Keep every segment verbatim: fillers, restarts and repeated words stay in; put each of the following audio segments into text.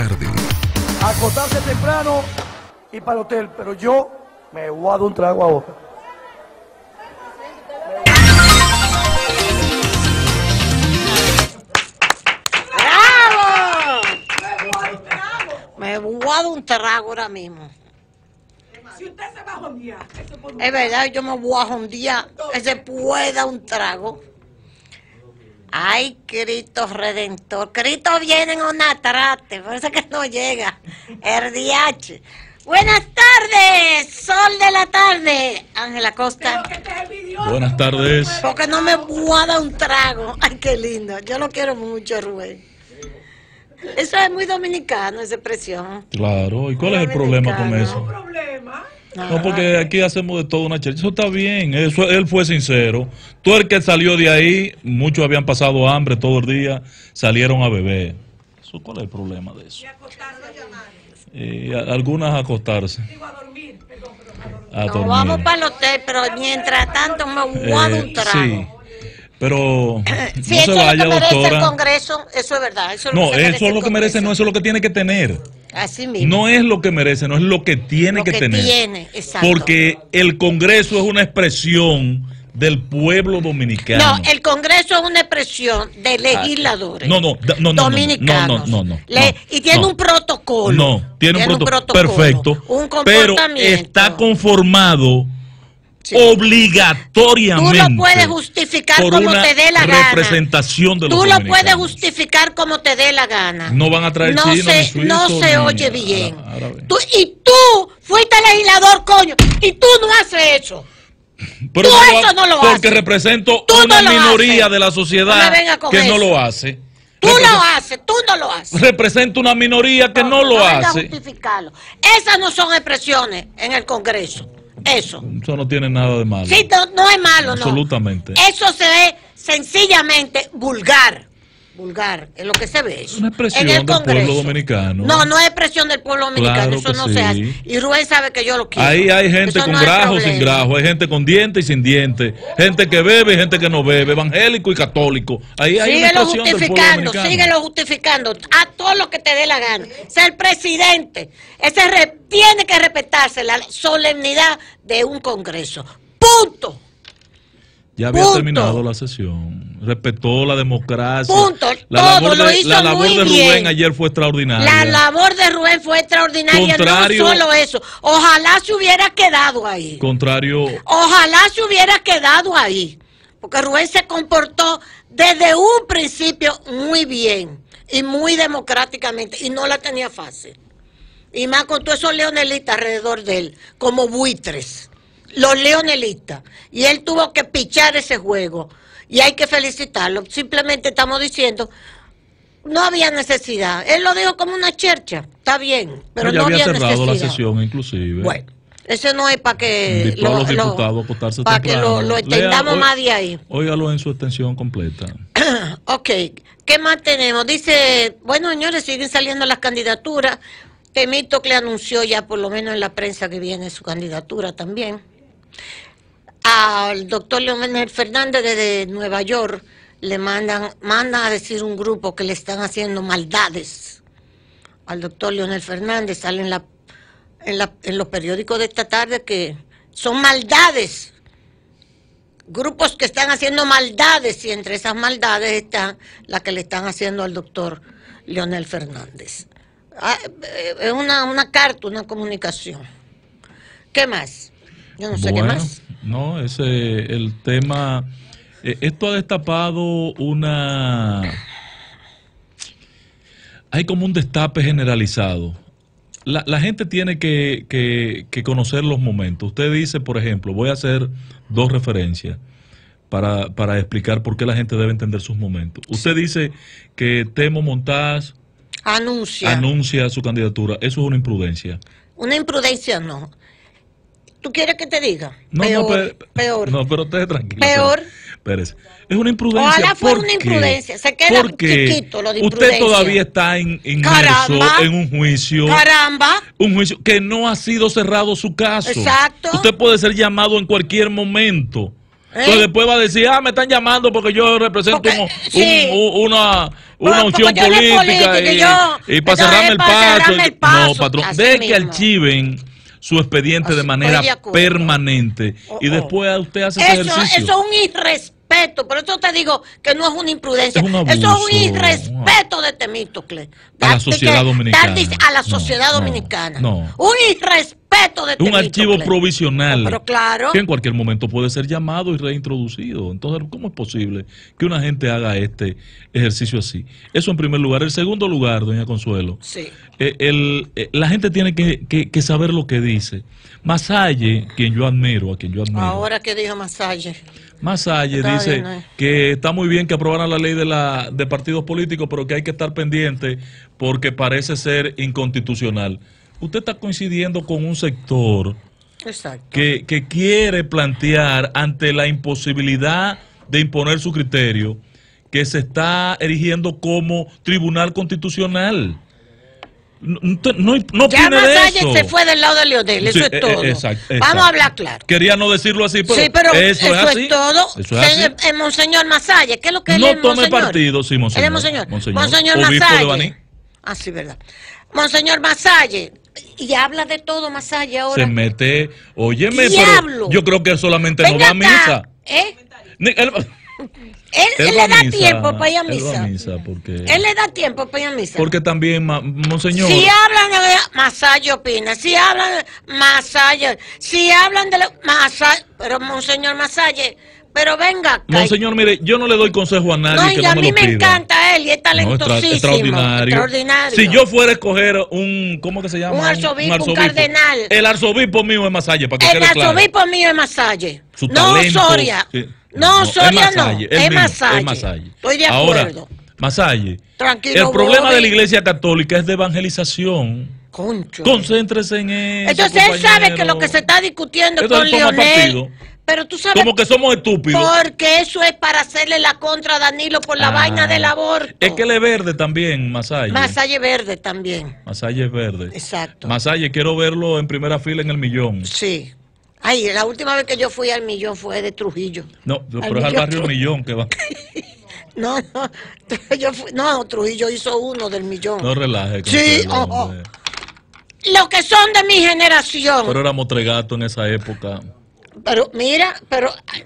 tarde. Acostarse temprano y para el hotel, pero yo me voy a dar un trago ahora. Me voy a dar un trago ahora mismo. Si usted se va a jondear, eso por Es verdad, yo me voy a jondear, que se pueda un trago. Ay, Cristo Redentor. Cristo viene en una trate, por eso que no llega. El D H. Buenas tardes, sol de la tarde. Ángela Costa. Buenas tardes. Porque no me voy a dar un trago. Ay, qué lindo. Yo lo quiero mucho, Rubén. Eso es muy dominicano, esa expresión. Claro, ¿y cuál es el problema con eso? no problema. No, porque aquí hacemos de todo una chercha. Eso está bien, eso, él fue sincero. Tú el que salió de ahí, muchos habían pasado hambre todo el día, salieron a beber. Eso, ¿cuál es el problema de eso? Y acostarse a llamar. Eh, a- algunas a acostarse. Digo, a dormir, perdón, pero a dormir. A Nos dormir. vamos para el hotel, pero mientras tanto me voy a dar un Eh, trago. sí, pero Si no eso se es vaya, lo que merece el doctora. Congreso, eso es verdad. Eso es lo No, que se merece eso es el lo que merece, Congreso. no eso es lo que tiene que tener. Así mismo. No es lo que merece, no es lo que tiene Lo que, que tener. tiene, exacto. Porque el Congreso es una expresión del pueblo dominicano. No, el Congreso es una expresión de legisladores. No, no, da- no, no, no, dominicanos. no, no, no, no, Le- no, y tiene no. un protocolo. No, tiene, un, protocolo. Perfecto. Un pero comportamiento. está conformado Sí. obligatoriamente. Tú lo puedes justificar por como una te dé la gana. representación de los Tú lo puedes dominicanos. justificar como te dé la gana. No van a traer no chino, se, ni suizo, No se ni oye bien. ára- árabe. Tú, y tú fuiste legislador, coño, y tú no haces eso. Pero Tú no eso ha- no lo porque haces. represento Tú no una lo minoría haces. de la No sociedad me venga con que no eso. lo hace. Tú Represento- lo haces, tú no lo haces. Represento una minoría que no, lo venga a hace. justificarlo. Esas no son expresiones en el Congreso. Eso. Eso no tiene nada de malo. Sí, no, no es malo, no. Absolutamente. Eso se ve sencillamente vulgar. Vulgar, es lo que se ve eso. Una expresión en el del Congreso. pueblo dominicano. No, no es expresión del pueblo dominicano, Claro eso que no sí. se hace. Y Rubén sabe que yo lo quiero. Ahí hay gente Eso con no es grajo, sin problema. grajo, hay gente con dientes y sin dientes, gente que bebe y gente que no bebe, evangélico y católico. Ahí hay una Síguelo expresión del pueblo justificando, dominicano. síguelo justificando a todo lo que te dé la gana. Ser el presidente, ese re- tiene que respetarse la solemnidad de un Congreso. Punto. Ya había Punto. terminado la sesión, respetó la democracia. Punto. La Todo labor lo de, hizo la labor muy de bien. Rubén ayer fue extraordinaria. La labor de Rubén fue extraordinaria, Contrario- no solo eso. Ojalá se hubiera quedado ahí. Contrario, Ojalá se hubiera quedado ahí. Porque Rubén se comportó desde un principio muy bien y muy democráticamente y no la tenía fácil. Y más con todos esos leonelistas alrededor de él, como buitres. Los leonelistas. Y él tuvo que pichar ese juego. Y hay que felicitarlo. Simplemente estamos diciendo, no había necesidad. Él lo dijo como una chercha. Está bien, pero ya no había había cerrado necesidad. la sesión inclusive. Bueno, ese no es para que Invitó a los diputados a acostarse para que temprano. lo, lo Lea, extendamos oi- más de ahí. Óigalo en su extensión completa. Ok, ¿qué más tenemos? Dice, bueno, señores, siguen saliendo las candidaturas. Temitocle anunció ya, por lo menos en la prensa, que viene su candidatura también. Al doctor Leonel Fernández desde Nueva York le mandan, mandan a decir un grupo que le están haciendo maldades. Al doctor Leonel Fernández sale en, la, en, la, en los periódicos de esta tarde que son maldades. Grupos que están haciendo maldades y entre esas maldades están las que le están haciendo al doctor Leonel Fernández. Ah, eh, Es una, una carta, una comunicación. ¿Qué más? Yo no sé Bueno, qué más. no, ese el tema. eh, esto ha destapado una. Hay como un destape generalizado. La, la gente tiene que, que, que conocer los momentos. Usted dice, por ejemplo, voy a hacer dos referencias para, para explicar por qué la gente debe entender sus momentos. Usted dice que Temo Montaz Anuncia. anuncia su candidatura. Eso es una imprudencia. Una imprudencia no. ¿Tú quieres que te diga? No, peor, no, pero, peor. No, pero usted tranquilo. Peor. Espérese. Es una imprudencia. Ojalá fuera ¿Por una qué? imprudencia. Se queda Porque chiquito lo de usted imprudencia. todavía está in- inmerso Caramba. en un juicio. Caramba. Un juicio que no ha sido cerrado su caso. Exacto. Usted puede ser llamado en cualquier momento Entonces después va a decir, ah, me están llamando porque yo represento Porque, un- sí. un- una, una Porque opción yo no soy política política, y, yo- y para entonces, cerrarme el para paso. cerrarme el paso, No, patrón, así de que mismo. archiven su expediente Así, de manera estoy de acuerdo. permanente Oh, y oh. después usted hace ese Eso, ejercicio. eso es un irrespeto, por eso te digo que no es una imprudencia, Es un eso es abuso. un irrespeto de Temístocles. A la Dar- sociedad de que- dominicana. dar dice- A la No, sociedad no, dominicana. no. Un irrespeto de Un Temístocles. archivo provisional Oh, pero claro. que en cualquier momento puede ser llamado y reintroducido. Entonces, ¿cómo es posible que una gente haga este ejercicio así? Eso en primer lugar. En segundo lugar, doña Consuelo, Sí. eh, el, eh, la gente tiene que, que- que saber lo que dice. Masalle, quien yo admiro, a quien yo admiro, Ahora que dijo Masalle. Masalle Está dice bien, ¿eh? que está muy bien que aprobaran la ley de, la, de partidos políticos, pero que hay que estar pendiente porque parece ser inconstitucional. Usted está coincidiendo con un sector Exacto. que, que quiere plantear ante la imposibilidad de imponer su criterio que se está erigiendo como tribunal constitucional. No, no, no Ya opine de Masalle eso. se fue del lado de Leonel, eso Sí, es eh, todo. eh, exacto, Vamos exacto. a hablar claro. Quería no decirlo así, pero, sí, pero eso, eso, es es, así. todo. Eso es así. Se- eh, Monseñor Masalle, ¿qué es lo que él No es, tome Monseñor? partido, sí, Monseñor. Él es Monseñor. Monseñor. Monseñor Obispo de Baní. Masalle. Ah, sí, verdad. Monseñor Masalle. Y habla de todo Masalle ahora. Se mete, óyeme, Diablo. pero yo creo que él solamente no Venga va a misa. acá, ¿eh? Ni- Él, Él, él él va le a da misa, tiempo para ir a él va misa. a misa porque, Él le da tiempo para ir a misa. porque también, ma- Monseñor, Si hablan de Masalle opina, si hablan de Masalle, si hablan de la- Masalle, pero Monseñor Masalle, pero venga acá. Monseñor, mire, yo no le doy consejo a nadie No, que y no a me mí lo me pida. encanta él y es No, extra- talentosísimo. extraordinario. extraordinario. Si yo fuera a escoger un, ¿cómo que se llama? Un arzobispo, un cardenal. El arzobispo mío es Masalle, para que El quede claro. arzobispo mío es Masalle. Su No talento, Soria. sí. No, Soria es no. Masalle, él Es mismo, Masalle. es Masalle. Estoy de Ahora, acuerdo. Masalle, Tranquilo, el problema Bobby. de la iglesia católica es de evangelización. Concho. Concéntrese en eso. Entonces él sabe compañero. que lo que se está discutiendo Entonces con él toma Leonel. partido. Pero tú sabes. Como que somos estúpidos. Porque eso es para hacerle la contra a Danilo por la Ah, vaina del aborto. Es que él es verde también, Masalle. Masalle verde también. Masalle es verde. Exacto. Masalle, quiero verlo en primera fila en el millón. Sí. Ay, la última vez que yo fui al millón fue de Trujillo. No, pero es al Millón. barrio Millón que va. No, no. Yo fui- no, Trujillo hizo uno del millón. No relaje. Sí, Consuelo, ojo. hombre. Los que son de mi generación. Pero éramos tregatos en esa época. Pero mira, pero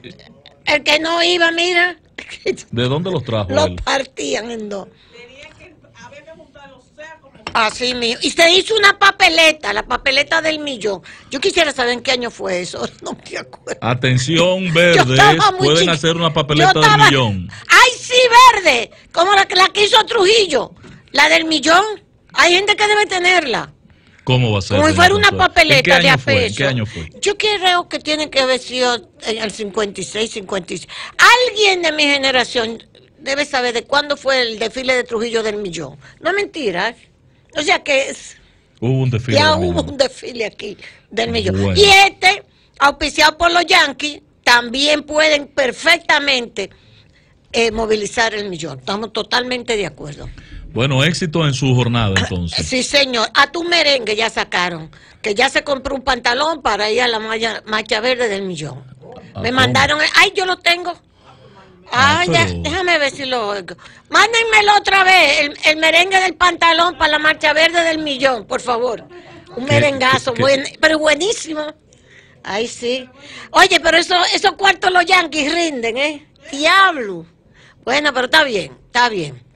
el que no iba, mira, ¿De dónde los trajo lo él? partían en dos. Tenía que haberme juntado, sea como Así mío. Y se hizo una papeleta, la papeleta del millón. Yo quisiera saber en qué año fue eso, no me acuerdo. Atención, Yo verdes, estaba muy pueden chiqui- hacer una Yo papeleta del estaba- millón. ¡Ay, sí, verde! Como la, que- la que hizo Trujillo. La del millón. Hay gente que debe tenerla. ¿Cómo va a ser? Como si doña fuera una Consuelo? ¿En qué papeleta de a año fue? ¿En peso. qué año fue? Yo creo que tiene que haber sido en el cincuenta y seis, cincuenta y seis. Alguien de mi generación debe saber de cuándo fue el desfile de Trujillo del millón. No es mentira. ¿eh? O sea que es, Hubo un desfile. ya del hubo millón. un desfile aquí del millón. Bueno. Y este, auspiciado por los Yankees, también pueden perfectamente eh, movilizar el millón. Estamos totalmente de acuerdo. Bueno, éxito en su jornada entonces. Sí, señor. A tu merengue ya sacaron. Que ya se compró un pantalón para ir a la malla- marcha verde del millón. Ah, Me ¿cómo? mandaron. Ay, yo lo tengo. Ah, Ay, ya- pero- déjame ver si lo oigo. Mándenmelo otra vez. El, el merengue del pantalón para la marcha verde del millón, por favor. Un ¿Qué- merengazo, qué- qué? buen- pero buenísimo. Ay, sí. Oye, pero eso, esos cuartos los Yankees rinden, ¿eh? Diablo. Bueno, pero está bien, está bien.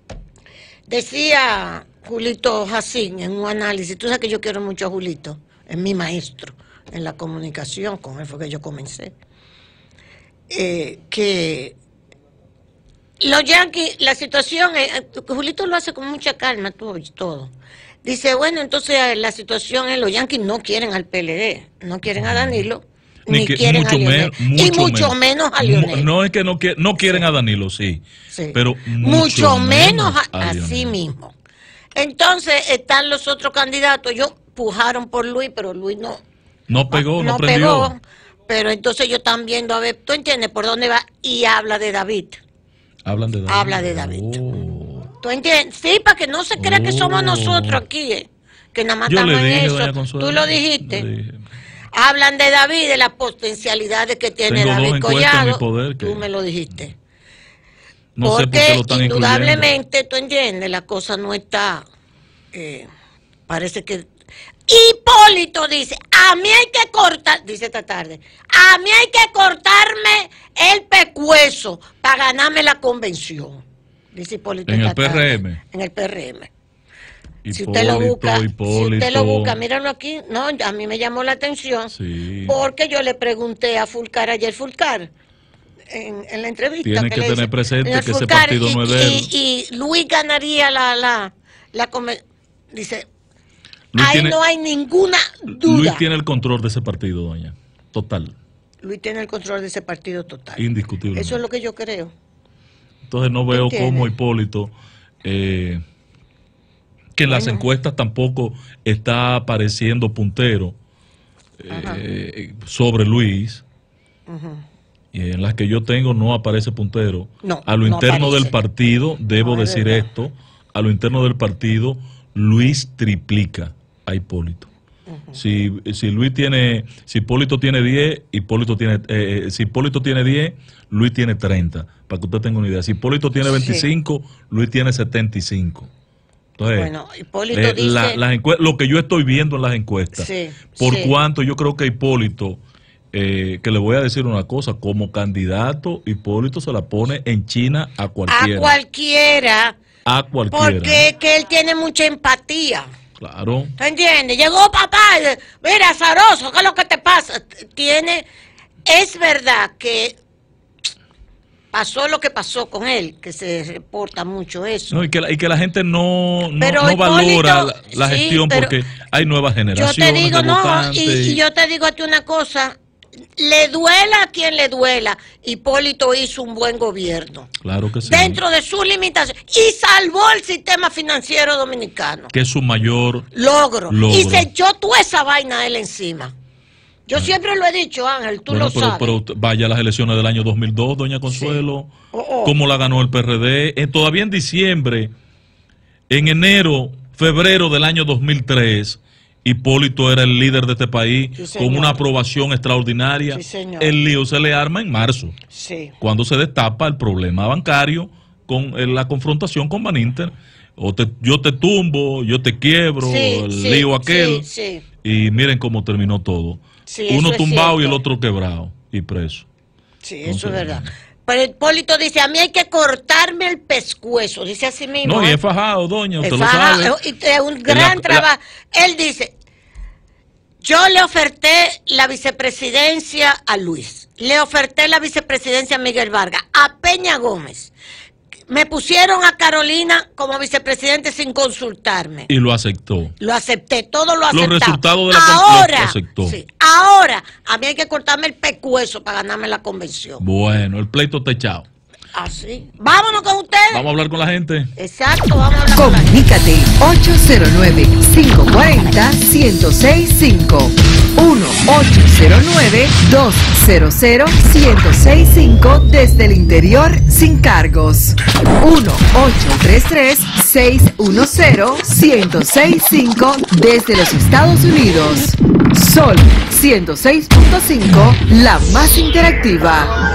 Decía Julito Jacín en un análisis, tú sabes que yo quiero mucho a Julito, es mi maestro en la comunicación, con él fue que yo comencé, eh, que los Yankees, la situación, es, Julito lo hace con mucha calma, todo, todo. Dice, bueno, entonces eh, la situación es, los Yankees no quieren al P L D, no quieren a Danilo, Ni ni, que- quieren mucho a Lionel, men- y mucho mucho menos. menos a Mu- Lionel. No es que no, qui- no quieren a Danilo, sí. Sí. Pero mucho, mucho, menos, a, a así Lionel. mismo. Entonces están los otros candidatos. Ellos pujaron por Luis, pero Luis no, No pegó, no, no prendió. pegó. Pero entonces ellos están viendo, a ver, ¿tú entiendes por dónde va? Y habla de David. Hablan de David. Habla de David. Oh. ¿Tú entiendes? Sí, para que no se crea que somos Oh. nosotros aquí, eh, que nada más Yo estamos le en dije, eso. doña Consuelo. Tú lo dijiste. le dije. Hablan de David, de las potencialidades que tiene Tengo dos David encuestas en Collado. mi poder que- Tú me lo dijiste. No sé por Porque qué lo están indudablemente, tú entiendes, la cosa no está... eh, parece que... Hipólito dice, a mí hay que cortar, dice esta tarde, a mí hay que cortarme el pecueso para ganarme la convención. Dice Hipólito. En el esta tarde. P R M. En el P R M. Hipólito, Si usted lo busca, Hipólito. si usted lo busca, míralo aquí. No, a mí me llamó la atención. Sí. Porque yo le pregunté a Fulcar ayer, Fulcar, en, en la entrevista. Tiene que le tener hice, presente señor que ese Fulcar, partido y, no es de él. Y, y Luis ganaría la, la, la conven- dice, Luis ahí tiene- no hay ninguna duda. Luis tiene el control de ese partido, doña. Total. Luis tiene el control de ese partido total. Indiscutible. Eso es lo que yo creo. Entonces no veo ¿Entiende? cómo Hipólito, eh, que en las Bueno. encuestas tampoco está apareciendo puntero eh, sobre Luis. Y en las que yo tengo no aparece puntero. No, a lo no interno aparece. del partido, debo No, es decir verdad. esto, a lo interno del partido, Luis triplica a Hipólito. Si, si Luis tiene, si Hipólito tiene diez, Hipólito tiene, eh, si Hipólito tiene diez, Luis tiene treinta, para que usted tenga una idea. Si Hipólito tiene Sí. veinticinco, Luis tiene setenta y cinco. Entonces, Bueno, Hipólito eh, dice... la- las encue- lo que yo estoy viendo en las encuestas, Sí, por sí. cuanto yo creo que Hipólito, eh, que le voy a decir una cosa, como candidato, Hipólito se la pone en China a cualquiera. a cualquiera, A cualquiera. porque es que él tiene mucha empatía. Claro. ¿Tú entiendes? Llegó papá, y, mira, azaroso, ¿qué es lo que te pasa? Tiene, es verdad que pasó lo que pasó con él, que se reporta mucho eso. No, y, que la, y que la gente no, no, Pero no Hipólito, valora la, la sí, gestión pero porque hay nuevas Yo generaciones te digo, de no, votantes. y, y yo te digo a ti una cosa, le duela a quien le duela, Hipólito hizo un buen gobierno, Claro que sí. dentro de sus limitaciones, y salvó el sistema financiero dominicano. Que es su mayor... Logro. Logro. Y se echó toda esa vaina a él encima. Yo siempre lo he dicho, Ángel, tú Bueno, lo pero, sabes. pero usted- vaya a las elecciones del año dos mil dos, doña Consuelo. Oh, oh. Cómo la ganó el P R D. Eh, todavía en diciembre, en enero, febrero del año dos mil tres, Hipólito era el líder de este país Sí, con señor. una aprobación extraordinaria. Sí, señor. El lío se le arma en marzo, Sí. cuando se destapa el problema bancario con eh, la confrontación con Baninter. O te, yo te tumbo, yo te quiebro, Sí, el sí, lío aquel. sí, sí. Y miren cómo terminó todo. Sí, Uno eso es tumbado y el cierto. otro quebrado y preso. Sí, Entonces, eso es verdad. Pero Hipólito dice, a mí hay que cortarme el pescuezo, dice así mismo. No, y ¿eh? es fajado, doña, usted Es lo faja- sabe. y es un gran la- trabajo. Él dice, yo le oferté la vicepresidencia a Luis, le oferté la vicepresidencia a Miguel Vargas, a Peña Gómez. Me pusieron a Carolina como vicepresidente sin consultarme. Y lo aceptó. Lo acepté, todo lo acepté. resultados de la con- ahora, lo aceptó. sí, ahora, a mí hay que cortarme el pecueso para ganarme la convención. Bueno, el pleito está echado. Así. Vámonos con ustedes. Vamos a hablar con la gente. Exacto, vamos a hablar con la gente. Comunícate ocho cero nueve, cinco cuatro cero, uno cero seis cinco uno ocho cero nueve, dos cero cero, uno cero seis cinco desde el interior sin cargos. uno ocho tres tres, seis uno cero, uno cero seis cinco desde los Estados Unidos. Sol ciento seis punto cinco, la más interactiva.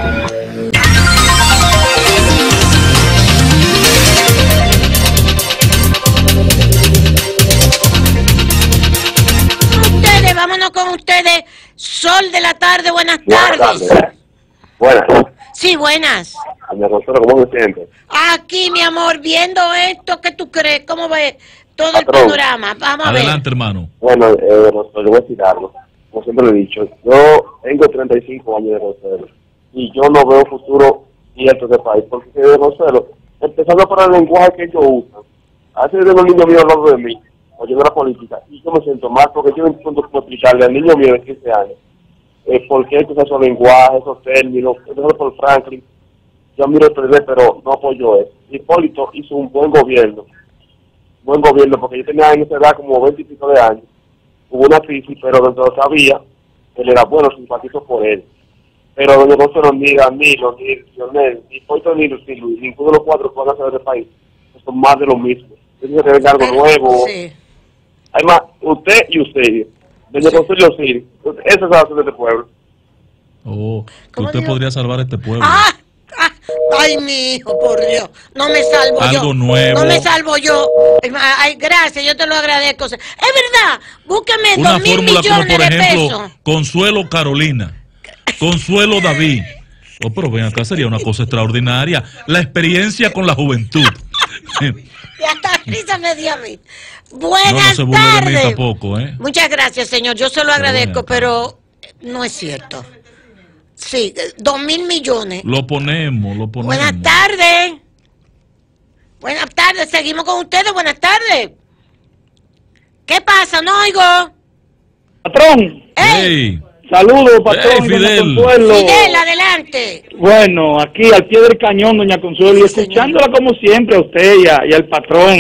Ustedes, vámonos con ustedes. Sol de la tarde, buenas Buenas tardes. tardes. Buenas. Sí, buenas. Doña Consuelo, ¿cómo se siente? Aquí, mi amor, viendo esto, ¿qué tú crees? ¿Cómo ves todo el Patrón. panorama? Vamos a Adelante, hermano. Bueno, eh, Rosario, le voy a decir algo. Como siempre lo he dicho, yo tengo treinta y cinco años de Rosario y yo no veo futuro cierto de país, porque de Rosario, empezando por el lenguaje que ellos usan, a veces tengo un niño mío hablando de mí, oyendo la política, y yo me siento mal porque yo no entiendo cómo explicarle al niño mío de quince años eh, por qué usa esos lenguajes, esos términos, empezando por Franklin. Yo miro el P R D, pero no apoyo eso. Hipólito hizo un buen gobierno, buen gobierno, porque yo tenía en esa edad como veinte y pico de años. Hubo una crisis, pero dentro de lo que sabía, él era bueno, simpatizo por él. Pero doña Consuelo, ni Danilo, ni Lionel, ni Hipólito, ni Luis, ninguno de los cuatro que van a hacer del país, son más de lo mismo. Tiene que tener algo Pero- nuevo. Sí. Además, usted y usted, Doña Consuelo sí. Esa es la salvación de este pueblo. Oh, que ¿Cómo usted dijo? podría salvar este pueblo. ¡Ah! ¡Ah! ¡Ay, mi hijo, por Dios! No me salvo yo. Algo nuevo. No me salvo yo. Ay, gracias, yo te lo agradezco. Es verdad, búsqueme Una dos mil fórmula como, millones por de ejemplo, pesos. Consuelo Carolina, Consuelo David. Oh, pero ven acá, sería una cosa extraordinaria. La experiencia con la juventud. Y hasta risa me dio a mí. No, Buenas no se burle de mí tardes. tampoco, ¿eh? Muchas gracias, señor. Yo se lo Pero agradezco, ven acá. pero no es cierto. Sí, eh, dos mil millones. Lo ponemos, lo ponemos. Buenas tardes. Buenas tardes, seguimos con ustedes. Buenas tardes. ¿Qué pasa? No oigo. Patrón, ¡Ey! Hey, saludos, patrón. Hey, doña Fidel. Consuelo. Fidel, adelante. Bueno, aquí al pie del cañón, doña Consuelo, y Sí, señor. escuchándola como siempre a usted y, a- y al patrón.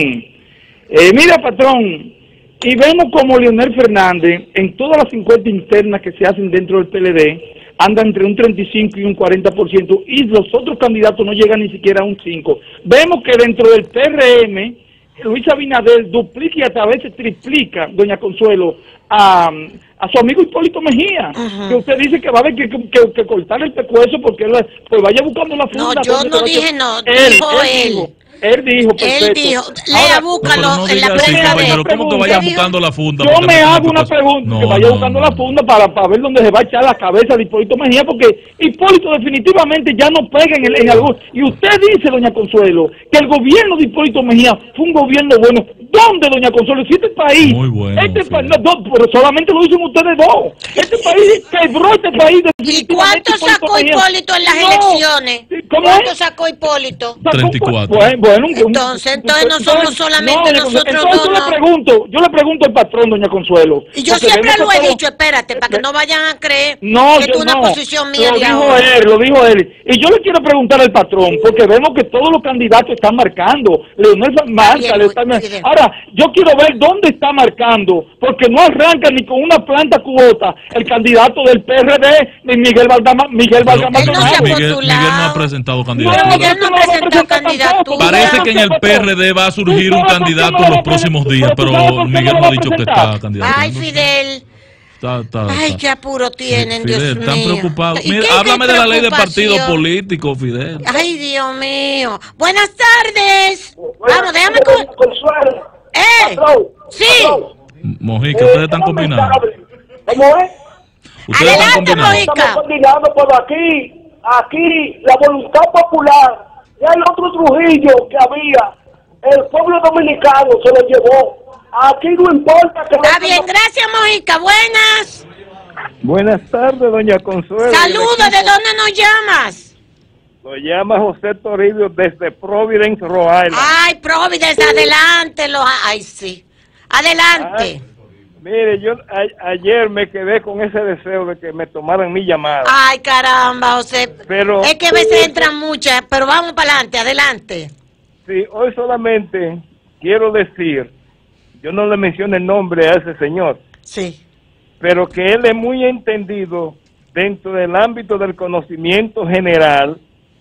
Eh, mira, patrón, y vemos como Leonel Fernández, en todas las encuestas internas que se hacen dentro del P L D, anda entre un treinta y cinco y un cuarenta por ciento, y los otros candidatos no llegan ni siquiera a un cinco por ciento. Vemos que dentro del P R M, Luis Abinader duplica y hasta a veces triplica, doña Consuelo, a, a su amigo Hipólito Mejía, Ujú. que usted dice que va a haber que, que, que- que cortar el pescuezo porque él, pues vaya buscando la funda. No, yo donde no se va a- dije no, él, dijo él. Dijo, él dijo, Él perfecto. dijo, lea, Ahora, no, búscalo pero no en la diga así, prensa de compañero. ¿Cómo que vaya ¿Qué dijo? buscando la funda? Yo Porque me me hago tiene una que- pregunta, No, que vaya no, buscando no. la funda para, para ver dónde se va a echar la cabeza de Hipólito Mejía, porque Hipólito definitivamente ya no pega en, el, en algo. Y usted dice, doña Consuelo, que el gobierno de Hipólito Mejía fue un gobierno bueno. ¿Dónde, doña Consuelo? Si este país... Muy bueno, Este sí. país, no, no, pero solamente lo dicen ustedes dos. Este país quebró este país ¿Y definitivamente. cuánto sacó Mejía. Hipólito en las No. elecciones? ¿Cómo ¿Cuánto es? sacó Hipólito? treinta y cuatro. Bueno, bueno, un- Entonces, entonces no somos solamente doña Consuelo, nosotros entonces dos, yo no. le pregunto, yo le pregunto al patrón, doña Consuelo. Y yo porque siempre vemos lo que he todo- dicho, espérate, para que no vayan a creer No, que yo es una no. posición mía Lo de dijo ahora. él, lo dijo él. Y yo le quiero preguntar al patrón, porque vemos que todos los candidatos están marcando. Leonel marca, bien, le está- muy bien. Ahora, yo quiero ver dónde está marcando, porque no arranca ni con una planta cubota el candidato del P R D, ni Miguel Valdama, Miguel Pero Valdama. Él no se ha Miguel, postulado. Miguel no ha presentado No, candidatura. Miguel no va a presentó presentar candidatura. tampoco. Parece que en el P R D va a surgir un candidato en los próximos días, pero Miguel no ha dicho que está candidato. Ay, Fidel. Está, está, Ay, está. qué apuro tienen, Fidel, Dios están mío. preocupados. ¿Y Mira, qué- háblame qué de la ley de partido preocupación? político, Fidel. Ay, Dios mío. Buenas tardes. Vamos, déjame Doña con... Consuelo. ¡Eh! Patrón, Sí. patrón. Mojica, Eh, ustedes están un combinando. mensaje. ¿Cómo es? Ustedes están Adelante, combinando. Mojica. Estamos coordinando, pero aquí, aquí, la voluntad popular, ya el otro Trujillo que había, el pueblo dominicano se lo llevó. Aquí no importa que... Está bien, gracias, Mojica. Buenas. Buenas tardes, doña Consuelo. Saludos, ¿de dónde nos llamas? Lo llama José Toribio desde Providence, Rhode Island. Ay, Providence, adelante. Lo... Ay, sí. Adelante. Ay, mire, yo a- ayer me quedé con ese deseo de que me tomaran mi llamada. Ay, caramba, José. Pero- Es que a veces entran muchas, pero vamos para adelante, adelante. Sí, hoy solamente quiero decir, yo no le menciono el nombre a ese señor, Sí. pero que él es muy entendido dentro del ámbito del conocimiento general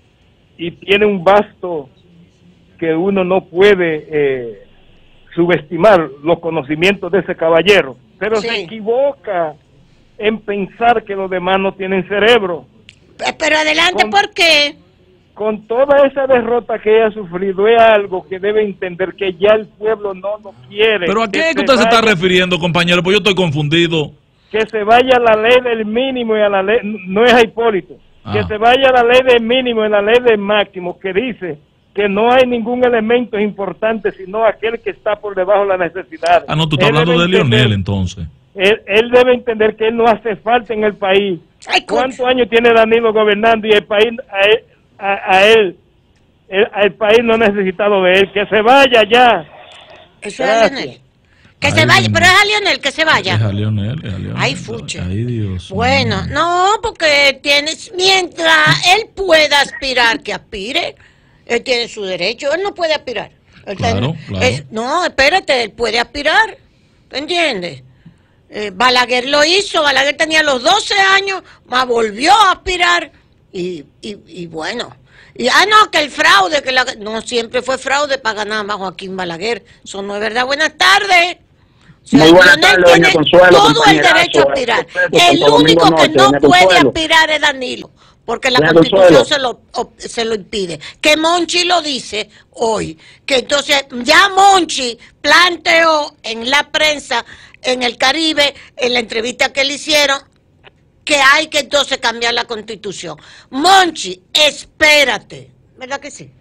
y tiene un vasto que uno no puede eh, subestimar los conocimientos de ese caballero, pero Sí. se equivoca en pensar que los demás no tienen cerebro. Eh, Pero adelante, Con- ¿por qué? Con toda esa derrota que ella ha sufrido, es algo que debe entender que ya el pueblo no lo quiere. ¿Pero a qué es que se usted se está vaya- refiriendo, compañero? Pues yo estoy confundido. Que se vaya a la ley del mínimo y a la ley, no es a Hipólito, que Ah. se vaya a la ley del mínimo y a la ley del máximo, que dice que no hay ningún elemento importante sino aquel que está por debajo de la necesidad. Ah, no, tú estás hablando de Lionel, entonces. Él, él debe entender que él no hace falta en el país. Ay, co- ¿Cuántos años tiene Danilo gobernando y el país a él, a, a él el, el país no ha necesitado de él? Que se vaya ya. Eso es Gracias. a Lionel. Que Ay, se vaya, Lionel. pero es a Lionel que se vaya. Es a Lionel, es a Lionel. Ay, fuche. Ay, Dios. Bueno, mío. no, porque tienes, mientras él pueda aspirar, que aspire, él tiene su derecho, él no puede aspirar. Él Claro, tiene- claro. él- no, espérate, él puede aspirar, ¿te entiendes? Eh, Balaguer lo hizo, Balaguer tenía los doce años, más volvió a aspirar y, y, y bueno. Y, ah, no, que el fraude, que la, no siempre fue fraude para ganar a Joaquín Balaguer, eso no es verdad. Buenas tardes. sea, Muy buenas Leonel tardes, doña tiene Consuelo, todo el compañerazo, derecho a aspirar. respeto, El Santo único Domingo que Norte, no doña puede Consuelo. aspirar es Danilo, porque la Doña Constitución Consuelo. se lo, o- se lo impide. Que Monchi lo dice hoy, que entonces ya Monchi planteó en la prensa, en el Caribe, en la entrevista que le hicieron, que hay que entonces cambiar la Constitución. Monchi, espérate. ¿Verdad que sí?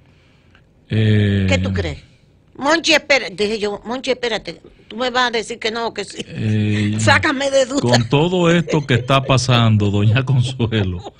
Eh, ¿Qué tú crees? Monchi, espérate. Dije yo, Monchi, espérate. Tú me vas a decir que no, que sí. eh, Sácame de duda. Con todo esto que está pasando, doña Consuelo,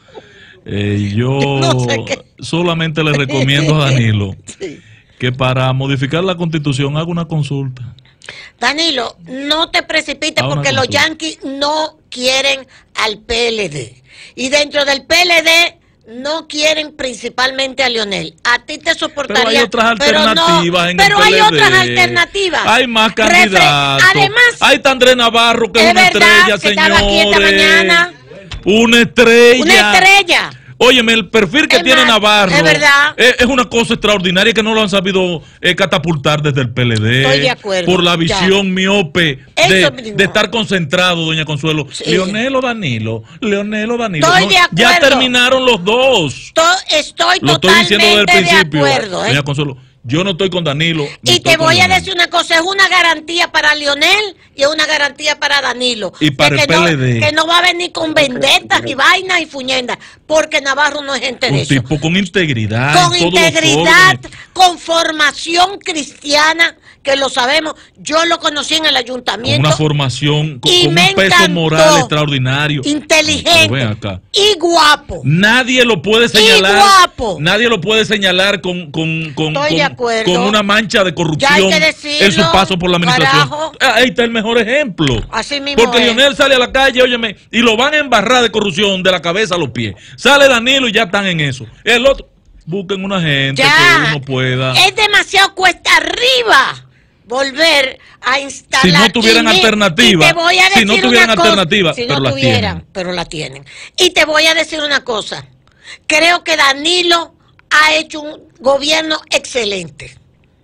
eh, yo No sé qué. solamente le recomiendo a Danilo Sí. que para modificar la Constitución haga una consulta. Danilo, no te precipites Ahora porque los consulta. yanquis no quieren al P L D. Y dentro del P L D no quieren principalmente a Leonel. A ti te soportaría. Pero hay otras pero no- alternativas en pero el hay P L D. otras alternativas. Hay más Refre- candidatos. Además, hay Tandré Navarro, que es, es una verdad estrella, que estaba aquí esta señores. mañana. Una estrella. una estrella. Óyeme, el perfil que Es tiene más, Navarro es verdad. es, es una cosa extraordinaria que no lo han sabido eh, catapultar desde el P L D. Estoy de acuerdo, Por la ya. visión miope de, Eso mismo. de estar concentrado, doña Consuelo. Sí. Leonel o Danilo. Leonel o Danilo. Estoy de ya acuerdo. terminaron los dos. To- estoy Lo estoy diciendo desde el totalmente de principio. acuerdo. ¿eh? Doña Consuelo, yo no estoy con Danilo. ni Y estoy te con voy a Leonel. decir una cosa, es una garantía para Leonel y es una garantía para Danilo. Y para De el que no- P L D. que no va a venir con vendetas y vainas y fuñendas, porque Navarro no es gente de Un eso. tipo con integridad. Con en todos los integridad, órdenes. con formación cristiana, que lo sabemos. Yo lo conocí en el Con ayuntamiento. una formación, con, y con me un peso encantó. moral extraordinario. Pero ven Inteligente acá. y guapo. Nadie lo puede señalar. guapo. Nadie lo puede señalar con, con, con, Estoy de con- acuerdo. con una mancha de Ya corrupción hay que decirlo, en su paso por la administración. carajo. Ah, Ahí está el mejor ejemplo. Así mismo Porque es. Leonel sale a la calle, óyeme, y lo van a embarrar de corrupción de la cabeza a los pies. Sale Danilo y ya están en eso. El otro, busquen una gente Ya. que uno pueda. Es demasiado cuesta arriba volver a instalar. Si no tuvieran Y mi- alternativa, y te voy a si decir no una tuvieran cosa, alternativa, si pero no la tuvieran, tienen. pero la tienen. Y te voy a decir una cosa. Creo que Danilo ha hecho un gobierno excelente.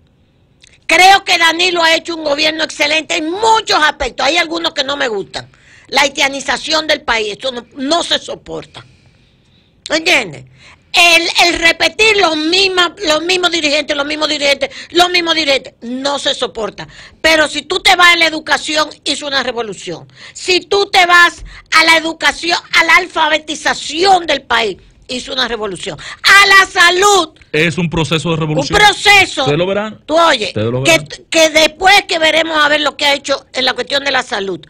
Creo que Danilo ha hecho un gobierno excelente en muchos aspectos. Hay algunos que no me gustan. La haitianización del país, esto no, no se soporta. ¿Entiendes? El, el repetir los mismos, los mismos dirigentes, los mismos dirigentes, los mismos dirigentes, no se soporta. Pero si tú te vas a la educación, hizo una revolución. Si tú te vas a la educación, a la alfabetización del país, hizo una revolución. A la salud, Es un proceso de un revolución. proceso. Ustedes lo verán. Tú oye, Ustedes lo que, verán. que después que veremos a ver lo que ha hecho en la cuestión de la salud.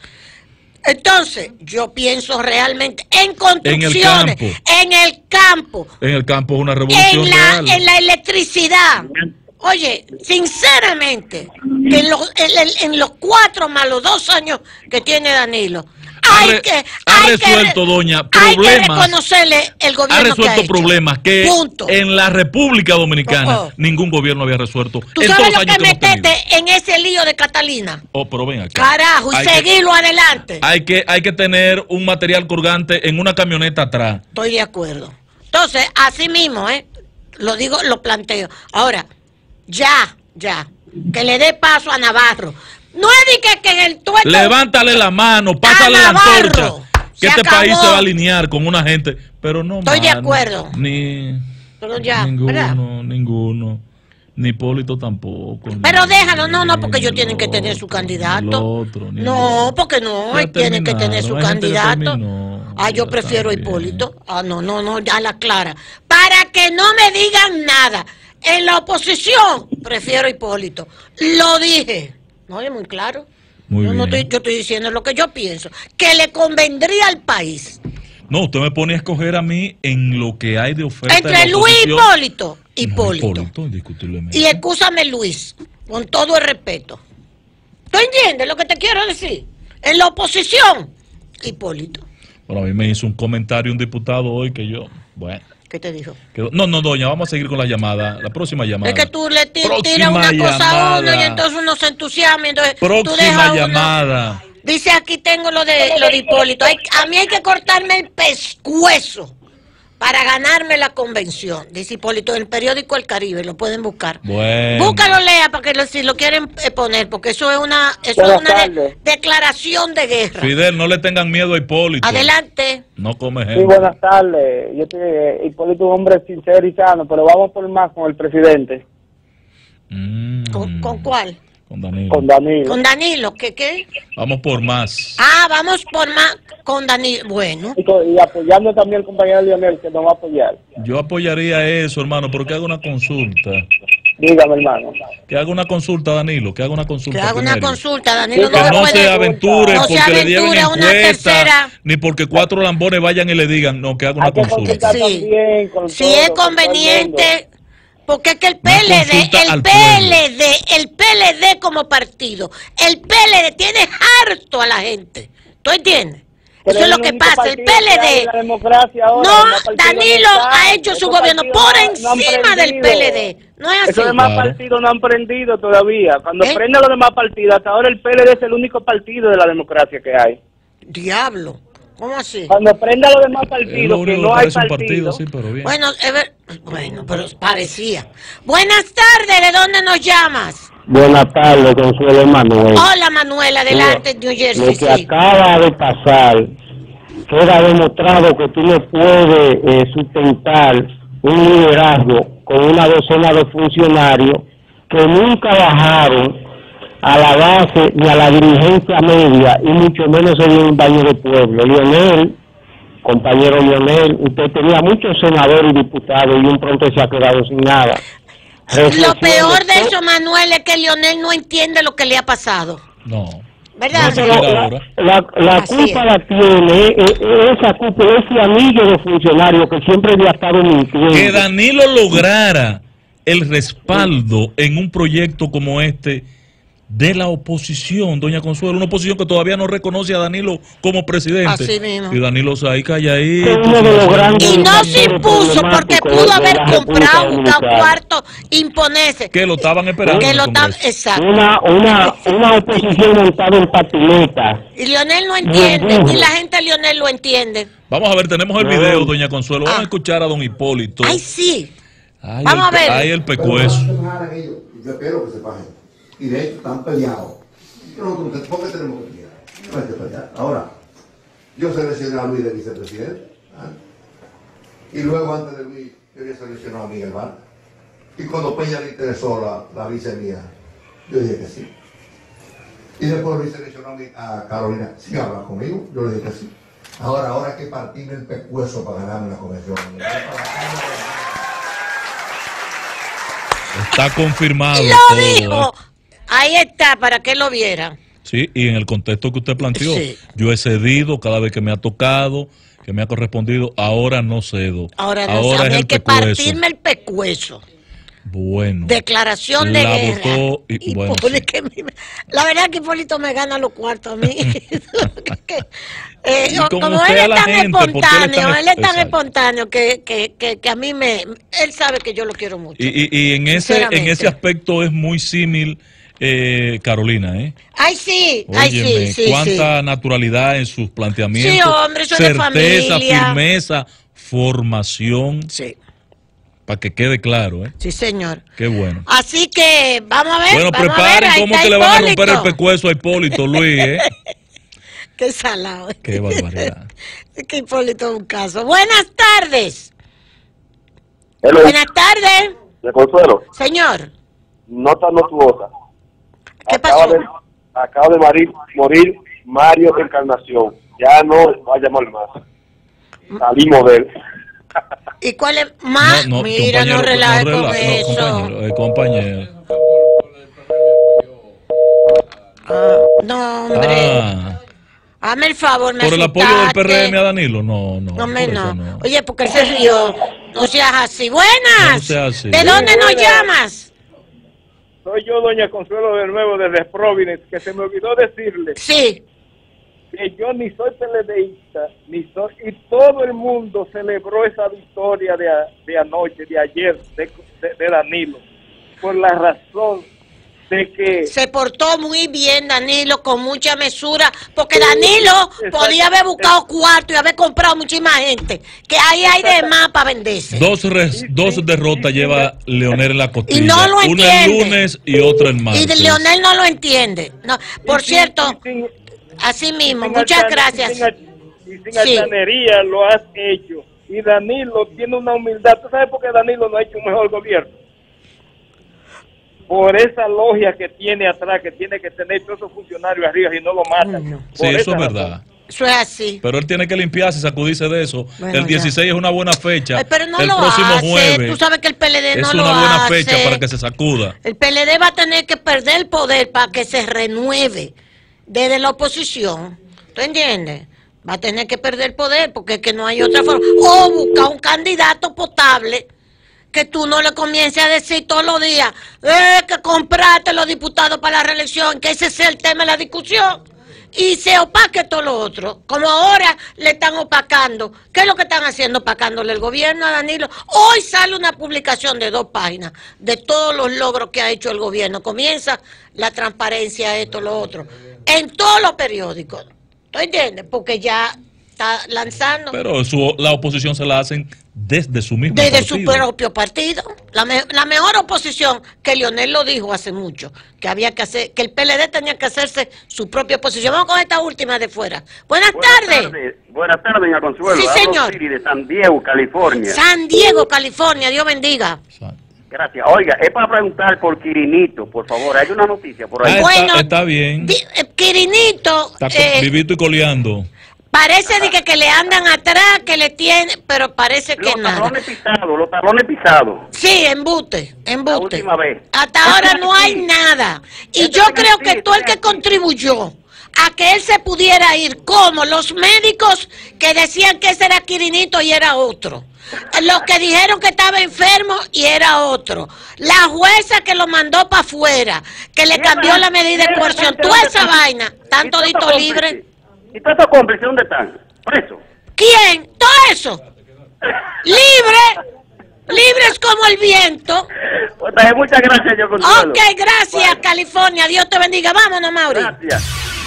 Entonces, yo pienso realmente en construcciones, campo. en el campo, En el campo es una revolución en la, real. en la electricidad. Oye, sinceramente, que en los, en, en- en los cuatro más los dos años que tiene Danilo, Ha hay re- que, ha hay que resuelto, re- doña, hay que problemas. reconocerle el Ha gobierno que ha resuelto hecho. problemas que Punto. en la República Dominicana Oh, oh. ningún gobierno había resuelto. ¿Tú en sabes todos lo los años que que hemos tenido. metete en ese lío de Catalina? Oh, pero ven acá. Carajo, y Hay que- seguirlo adelante. Hay que, hay que tener un material colgante en una camioneta atrás. Estoy de acuerdo. Entonces, así mismo, ¿eh? Lo digo, lo planteo. Ahora, ya, ya, que le dé paso a Navarro. No es de que, que en el tueto... Levántale la mano, pásale A la Navarro. antorcha. Que Se este acabó. país se va a alinear con una gente. Pero no, Estoy de mano, acuerdo. Ni Pero ya, ¿verdad? ninguno, ninguno. Ni Hipólito tampoco. Pero ni- déjalo, no, no, porque ni ellos el tienen que tener otro, su ni candidato. el otro, ni el No, otro. porque no, Ya él tiene que tener su terminaron, hay gente que candidato. terminó, Ah, yo ya prefiero a está bien. Hipólito. Ah, no, no, no, ya la clara. Para que no me digan nada. En la oposición, prefiero a Hipólito. Lo dije. No, es muy claro. Muy yo, no bien. estoy, yo estoy diciendo lo que yo pienso. Que le convendría al país. No, usted me pone a escoger a mí en lo que hay de oferta. Entre de la Luis y oposición. Hipólito. No, Hipólito. Hipólito, indiscutiblemente. Y excúsame, Luis, con todo el respeto. ¿Tú entiendes lo que te quiero decir? En la oposición, Hipólito. Bueno, a mí me hizo un comentario un diputado hoy que yo, bueno. ¿Qué te dijo? que- no, no, doña, vamos a seguir con la llamada, la próxima llamada. Es que tú le ti- Próxima tiras una cosa a uno y llamada. entonces uno se entusiasma. y Entonces tú Próxima dejas a uno- llamada. Dice aquí tengo lo de, lo de Hipólito. Hay- a mí hay que cortarme el pescuezo para ganarme la convención. Dice Hipólito, en el periódico El Caribe, lo pueden buscar. Bueno. Búscalo, lea, para que lo, si lo quieren eh, poner, porque eso es una, eso es una de, declaración de guerra. Fidel, no le tengan miedo a Hipólito. Adelante. No come gente. Sí, buenas tardes. Yo estoy, Hipólito es un hombre sincero y sano, pero vamos por más con el presidente. Mm. ¿Con, ¿Con cuál? Con Danilo. Con Danilo. Con Danilo, ¿qué qué? Vamos por más. Ah, vamos por más con Danilo. Bueno. Y, con- y apoyando también al compañero Lionel, que nos va a apoyar. Yo apoyaría eso, hermano, pero que haga una consulta. Dígame, hermano. Que haga una consulta, Danilo, que haga una consulta. Que haga una primero. consulta, Danilo. Que no, no puede, se aventure no se porque le dieron aventure una encuesta, tercera. ni porque cuatro lambones vayan y le digan, no, que haga una Hay que consulta. consultar Sí. también con Si todo, es con todo el mundo. conveniente, porque es que el Una P L D, consulta el al P L D, el P L D como partido, el P L D tiene harto a la gente. ¿Tú entiendes? Pero Eso es lo el que único pasa, el P partido que hay L en la D. democracia ahora, No, los demás partidos Danilo no están. ha hecho su Esos gobierno partidos por no- no han encima del prendido. P L D. No es así. Esos demás Claro. partidos no han prendido todavía. Cuando ¿Eh? prenden los demás partidos, hasta ahora el P L D es el único partido de la democracia que hay. Diablo. ¿Cómo así? Cuando prenda los demás Es lo partidos, que único no que hay parece un partido. partido, sí, pero bien. Bueno, es ver- bueno, pero parecía. Buenas tardes, ¿de dónde nos llamas? Buenas tardes, Consuelo Manuel. Hola, Manuel, adelante, New Jersey. Lo que Sí. acaba de pasar queda demostrado que tú no puedes eh, sustentar un liderazgo con una docena de funcionarios que nunca bajaron a la base ni a la dirigencia media y mucho menos se dio un baño de pueblo. Lionel, compañero Lionel, usted tenía muchos senadores y diputados y un pronto se ha quedado sin nada. Lo peor de eso, Manuel, es que Lionel no entiende lo que le ha pasado. No. ¿Verdad? No se La, mira la- ahora. la- la Así culpa es. la tiene eh, eh, esa culpa, ese anillo de funcionario que siempre le ha estado mintiendo. Que Danilo lograra el respaldo en un proyecto como este de la oposición, doña Consuelo, una oposición que todavía no reconoce a Danilo como presidente. Así mismo. Y Danilo se ahí calladito. Es uno de los grandes Y no se factores impuso porque problemáticos pudo de haber la República comprado un Dominicana. cuarto, imponerse. Que lo estaban esperando. Que en el lo tam- Congreso. Exacto. Una, una, una oposición montada en patineta. Y Lionel no entiende, ni la gente de Lionel lo entiende. Vamos a ver, tenemos el No. video, doña Consuelo. Vamos Ah. a escuchar a don Hipólito. Ay, sí. Ay, Vamos el, a ver. Ay, el pecueso. Yo espero que se bajen. Y de hecho están peleados. ¿Por qué tenemos que pelear? No hay que pelear. Ahora, yo seleccioné a Luis de vicepresidente. ¿Ah? Y luego antes de Luis, yo había seleccionado a Miguel Vargas. Y cuando Peña le interesó la, la vice mía, yo dije que sí. Y después Luis seleccionó a, mi- a Carolina. ¿Sí habla conmigo? Yo le dije que sí. Ahora, ahora hay que partirme el pescuezo para ganarme la convención. Está confirmado. Lo todo, dijo. ¿eh? Ahí está, para que lo viera. Sí, y en el contexto que usted planteó, Sí. yo he cedido cada vez que me ha tocado, que me ha correspondido, ahora no cedo. Ahora no ahora sabe, es hay el que pecuezo. partirme el pecuezo. Bueno. Declaración de La guerra. votó y- bueno, Hipólito, sí. que mi- la verdad es que Hipólito me gana los cuartos a mí. Que, eh, Y como como usted él a es la tan gente, porque él es tan espontáneo, él es tan exacto. espontáneo que, que, que, que a mí me... Él sabe que yo lo quiero mucho. Y, y- y en ese en Sinceramente. ese aspecto es muy símil eh, Carolina, ¿eh? Ay, sí, ay, Óyeme, sí, sí, cuánta sí. naturalidad en sus planteamientos. Sí, hombre, eso es de certeza, familia. firmeza, formación. Sí, Para que quede claro, ¿eh? sí, señor. Qué bueno. Así que, vamos a ver, Bueno, vamos a ver, preparen ahí cómo está que le van a romper el Hipólito. pescuezo a Hipólito, Luis, ¿eh? Qué salado. Qué barbaridad. Es que Hipólito es un caso. Buenas tardes. Hello, Buenas tardes, de Consuelo, señor. nota notuosa. ¿Qué Acaba pasó? de, acaba de morir, morir Mario Encarnación. Ya no va a llamar más. Salimos de él. ¿Y cuál es más? No, no, Mira, no compañero, relaje no con relaje, no, eso. compañero, eh, compañero. Ah, no, hombre. Ah, Hazme el favor, me por el apoyo del asustaste. P R M a Danilo, no, no. No, hombre, por eso no. Oye, porque él se rió. No seas así. Buenas. No seas así. ¿De dónde nos llamas? Soy yo, doña Consuelo, de nuevo desde Providence, que se me olvidó decirle Sí. que yo ni soy PLDista, ni soy, y todo el mundo celebró esa victoria de, a- de anoche, de ayer, de, de- de Danilo, por la razón de que se portó muy bien Danilo, con mucha mesura, porque Danilo podía haber buscado cuarto y haber comprado muchísima gente, que ahí hay de más para venderse. Dos, res, dos derrotas lleva Leonel en la costilla. Y no lo una el entiende. lunes y otra el martes. Y Leonel no lo entiende. No, por cierto, así mismo, muchas gracias. Y sin, y sin sí. altanería lo has hecho. Y Danilo tiene una humildad. ¿Tú sabes por qué Danilo no ha hecho un mejor gobierno? Por esa logia que tiene atrás, que tiene que tener todos esos funcionarios arriba y no lo matan. No. Sí, eso es verdad. Eso es así. Pero él tiene que limpiarse, sacudirse de eso. Bueno, el dieciséis ya. Es una buena fecha. Ay, pero no el lo próximo hace. jueves. Tú sabes que el P L D no lo hace. Es una buena fecha para que se sacuda. El P L D va a tener que perder el poder para que se renueve desde la oposición. ¿Tú entiendes? Va a tener que perder el poder porque es que no hay otra forma. O buscar un candidato potable que tú no le comiences a decir todos los días eh, que compraste los diputados para la reelección, que ese sea el tema de la discusión, y se opaque todo lo otro, como ahora le están opacando. ¿Qué es lo que están haciendo? Opacándole el gobierno a Danilo. Hoy sale una publicación de dos páginas de todos los logros que ha hecho el gobierno. Comienza la transparencia, esto, lo otro, en todos los periódicos. ¿Tú entiendes? Porque ya está lanzando. Pero su, la oposición se la hacen desde su mismo Desde partido. su propio partido. La, me, la mejor oposición, que Leonel lo dijo hace mucho, que había que hacer, que el P L D tenía que hacerse su propia oposición. Vamos con esta última de fuera. Buenas, Buenas tardes. tardes. Buenas tardes, doña Consuelo. Sí, señor. Siri de San Diego, California. San Diego, California. Dios bendiga. Gracias. Oiga, es para preguntar por Quirinito, por favor. Hay una noticia por ahí. Ah, está, bueno, está bien. Di, eh, Quirinito. Está eh, vivito y coleando. Parece de que, que le andan atrás, que le tienen, pero parece que los nada. Los talones pisados, los talones pisados. Sí, embute, embute. La última vez. Hasta ahora no hay nada. Y yo creo que todo el que contribuyó a que él se pudiera ir, como los médicos que decían que ese era Quirinito y era otro. Los que dijeron que estaba enfermo y era otro. La jueza que lo mandó para afuera, que le cambió la medida de coerción. Toda esa vaina, están toditos libres. ¿Y todos estos cómplices dónde están? ¿Presos? ¿Quién? ¿Todo eso? ¡Libre! ¡Libres como el viento! Pues, muchas gracias, yo Consuelo. Ok, gracias, Bye. California. Dios te bendiga. Vámonos, Mauri. Gracias.